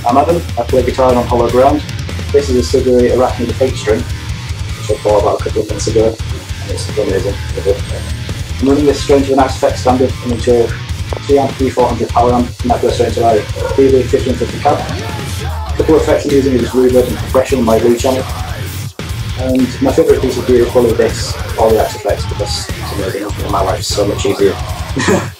I'm Adam, I play guitar on hollow ground. This is a Sugary Arachnid 8-string, which I bought about a couple of months ago, and it's amazing. I'm running this straight into a nice effect standard and into a 3 amp P400 power amp, and that goes straight into my DV 1550 cab. A couple of effects I'm using is reverb and compression on my lead channel. And my favourite piece of gear is probably this, all the X effects, because it's amazing, and my life's so much easier.